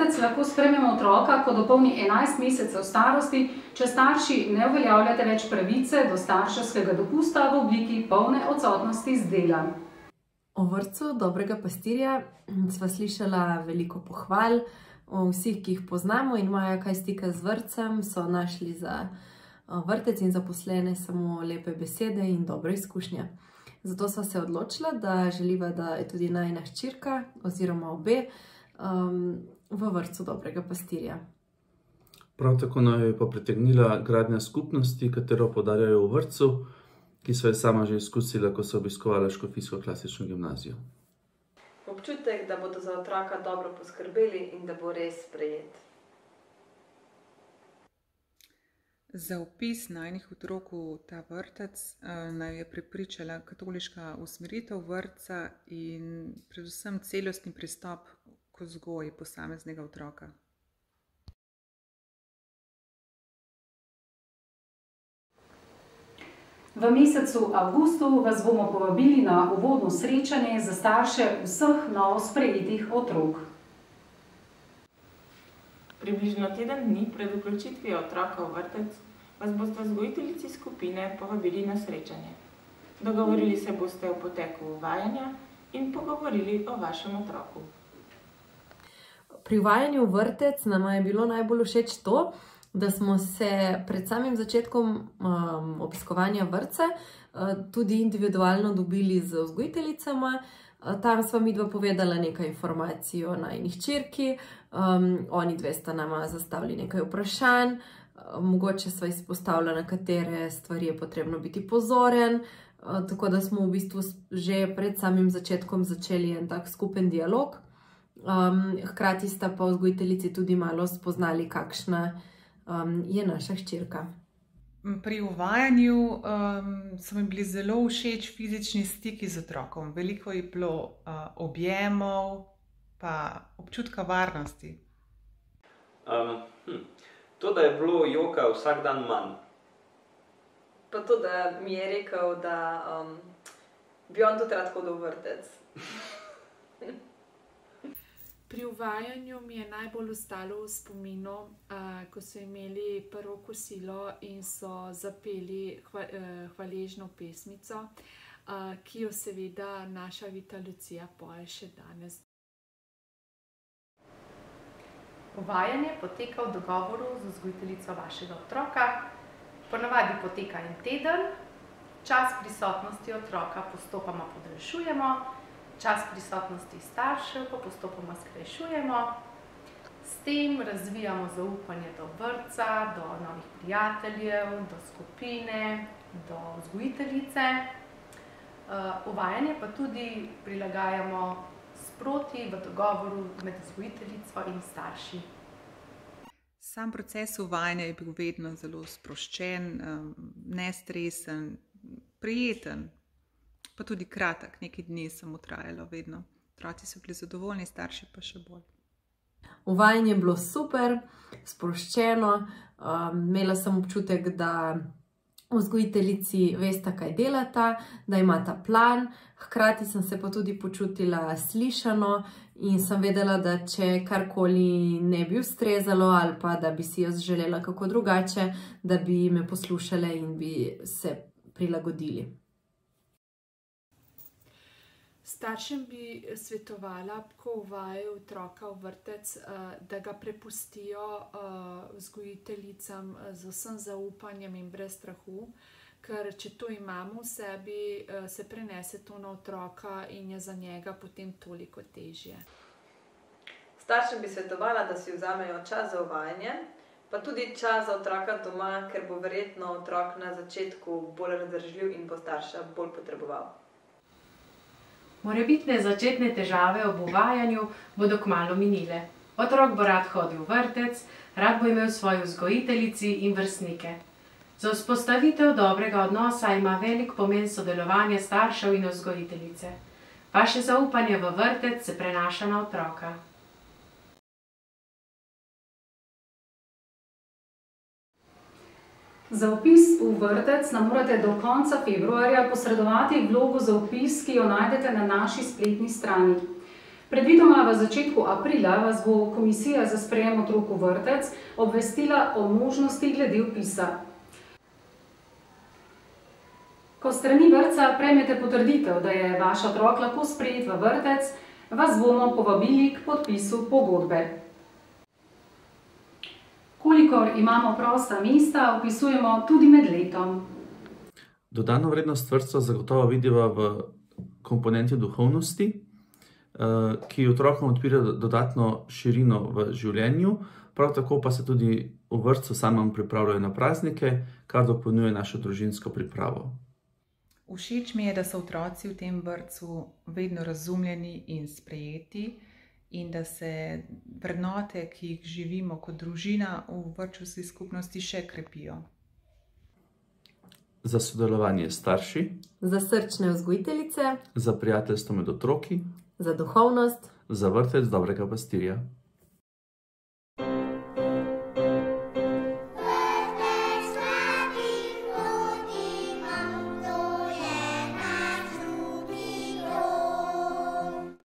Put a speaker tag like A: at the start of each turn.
A: vrtec lahko sprejmemo otroka, ko dopolni 11 mesecev starosti, če starši ne uveljavljate več pravice do starševskega dopusta v obliki polne odsotnosti z dela.
B: O vrtcu Dobrega pastirja sva slišala veliko pohval. Vsi, ki jih poznamo in imajo kaj stika z vrtcem, so našli za vrtec in zaposlene samo lepe besede in dobre izkušnje. Zato sva se odločila, da želiva, da je tudi najina hčerka oziroma obe v vrtcu Dobrega pastirja.
C: Prav tako naj je pa pritegnila gradnja skupnosti, katero poudarjajo v vrtcu, ki so jo sama že izkusila, ko so obiskovala škofijsko klasično gimnazijo.
D: Občutek, da bodo za otroka dobro poskrbeli in da bo res sprejet.
E: Za vpis najinih otrok v ta vrtec naj je prepričala katoliška usmeritev vrtca in predvsem celostni pristop k vzgoji posameznega otroka.
A: V mesecu avgustu vas bomo povabili na uvodno srečanje za starše vseh novo sprejetih otrok.
F: Približno teden dni pred vključitvijo otroka v vrtec vas boste vzgojiteljici skupine povabili na srečanje. Dogovorili se boste o poteku uvajanja in pogovorili o vašem otroku.
B: Pri uvajanju v vrtec nama je bilo najbolj všeč to, da smo se pred samim začetkom obiskovanja vrtca tudi individualno dobili z vzgojiteljicama. Tam sva midva povedala nekaj informacij o najini hčerki, oni dve sta nama zastavili nekaj vprašanj, mogoče sva izpostavila, na katere stvari je potrebno biti pozoren, tako da smo v bistvu že pred samim začetkom začeli en tak skupen dialog. Hkrati sta pa vzgojiteljici tudi malo spoznali, kakšna je naša hčerka.
E: Pri uvajanju so mi bili zelo všeč fizični stiki z otrokom. Veliko je bilo objemov pa občutka varnosti.
G: To, da je bilo joka vsak dan manj.
D: Pa to, da mi je rekel, da bi on tudi rad hodil v vrtec.
H: Pri uvajanju mi je najbolj ostalo v spominu, ko so imeli prvo kosilo in so zapeli hvaležno pesmico, ki jo seveda naša Vita Lucija poje še danes.
I: Uvajanje poteka v dogovoru z vzgojiteljico vašega otroka. Ponavadi poteka en teden, čas prisotnosti otroka postopoma podaljšujemo, čas prisotnosti staršev pa postopoma skrajšujemo. S tem razvijamo zaupanje do vrtca, do novih prijateljev, do skupine, do vzgojiteljice. Uvajanje pa tudi prilagajamo sproti v dogovoru med vzgojiteljico in starši.
E: Sam proces uvajanja je bil vedno zelo sproščen, nestresen, prijeten. Pa tudi kratek, nekaj dni samo trajalo vedno. Otroci so bili zadovoljni, starši pa še bolj.
B: Uvajanje je bilo super, sproščeno. Imela sem občutek, da vzgojiteljici vesta, kaj delata, da imata plan. Hkrati sem se pa tudi počutila slišano in sem vedela, da če karkoli ne bi ustrezalo ali pa da bi si jaz želela kako drugače, da bi me poslušale in bi se prilagodili.
H: Staršem bi svetovala, ko uvajajo otroka v vrtec, da ga prepustijo vzgojiteljicam z vsem zaupanjem in brez strahu, ker če to imamo v sebi, se prenese to na otroka in je za njega potem toliko težje.
D: Staršem bi svetovala, da si vzamejo čas za uvajanje, pa tudi čas za otroka doma, ker bo verjetno otrok na začetku bolj razdražljiv in bo starša bolj potreboval.
J: Morebitne začetne težave ob uvajanju bodo kmalu minile. Otrok bo rad hodil v vrtec, rad bo imel svojo vzgojiteljici in vrstnike. Za vzpostavitev dobrega odnosa ima velik pomen sodelovanje staršev in vzgojiteljice. Vaše zaupanje v vrtec se prenaša na otroka.
A: Za vpis v vrtec nam morate do konca februarja posredovati vlogo za vpis, ki jo najdete na naši spletni strani. Predvidoma v začetku aprila vas bo Komisija za sprejem otrok v vrtec obvestila o možnosti glede vpisa. Ko s strani vrtca prejmete potrditev, da je vaš otrok lahko sprejet v vrtec, vas bomo povabili k podpisu pogodbe. Kolikor imamo prosta mesta, vpisujemo tudi med letom.
C: Dodano vrednost vrtca zagotovo vidiva v komponenti duhovnosti, ki otrokom odpira dodatno širino v življenju, prav tako pa se tudi v vrtcu samem pripravljajo na praznike, kar dopolnjuje našo družinsko pripravo.
E: Všeč mi je, da so otroci v tem vrtcu vedno razumljeni in sprejeti in da se vrednote, ki jih živimo kot družina v vrtčevski skupnosti, še krepijo.
C: Za sodelovanje s starši,
B: Za srčne vzgojiteljice,
C: za prijateljstvo med otroki,
B: za duhovnost,
C: za vrtec dobrega pastirja.